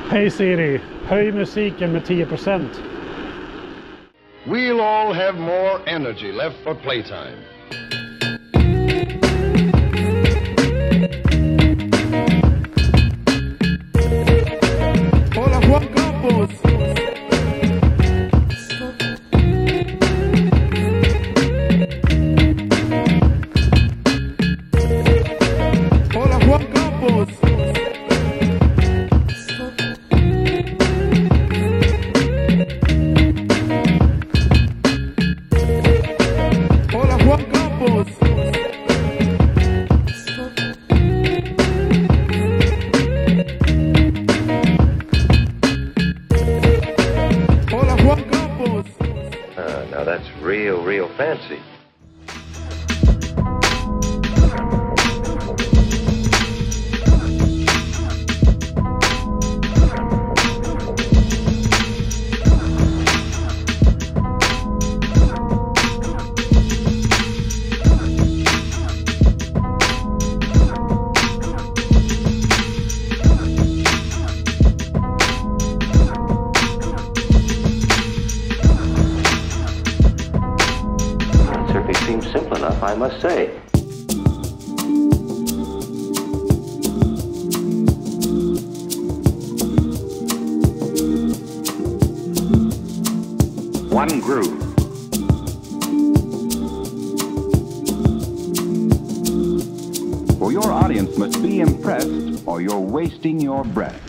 Hej Siri, höj musiken med 10%. We'll all have more energy left for playtime. Hola Juan Campos. Hola Juan Campos. Hola Juan Campos. Hola Juan Campos. Now that's real fancy. Certainly seems simple enough, I must say. One groove. For your audience must be impressed or you're wasting your breath.